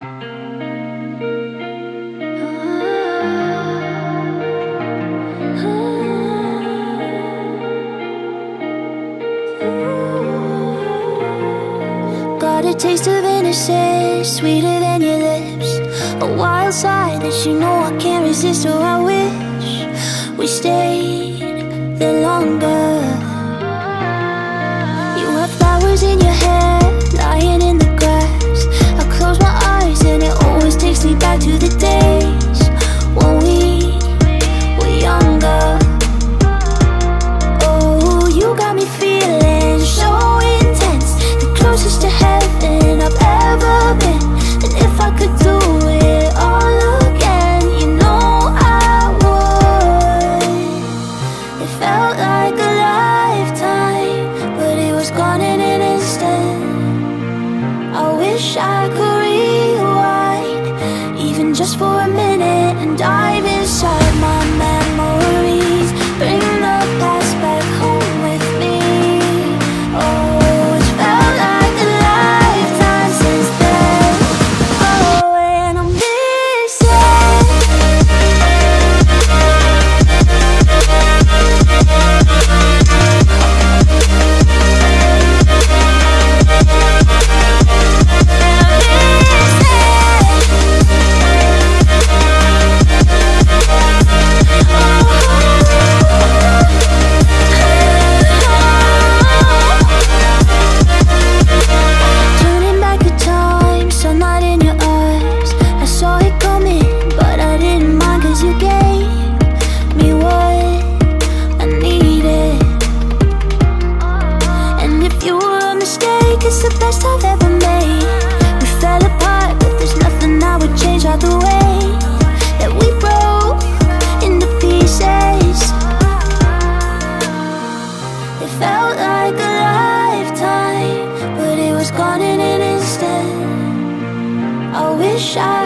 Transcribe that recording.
Got a taste of innocence, sweeter than your lips. A wild side that you know I can't resist. Oh, I wish we stayed there longer. You have flowers in your hair, lying in the grass. I close my eyes and it always takes me back to the days when we were younger. Oh, you got me feeling so intense, the closest to heaven I've ever been. And if I could do it all again, you know I would. It felt like a lifetime, but it was gone in an instant. I wish I could rewind, even just for a minute, and dive inside my memories, bring the past back home with me. Oh, it's felt like a lifetime since then. Oh, and I'm it's the best I've ever made. We fell apart, but there's nothing I would change out the way that we broke into pieces. It felt like a lifetime, but it was gone in an instant. I wish I